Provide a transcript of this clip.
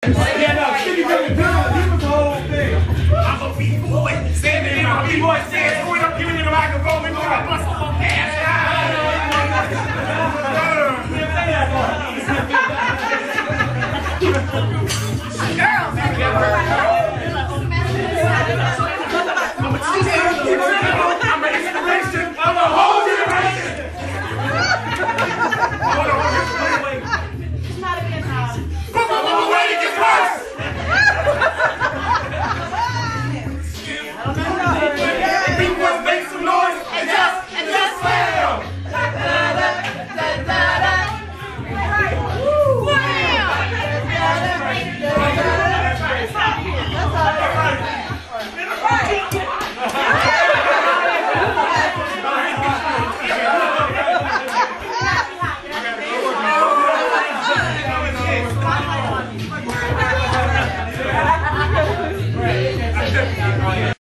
Yeah, no, Sticky took it. He was the whole thing. I'm a B-boy, standing in my B-boy stance. Going up, giving me the microphone, and going to bust on my ass. Girls,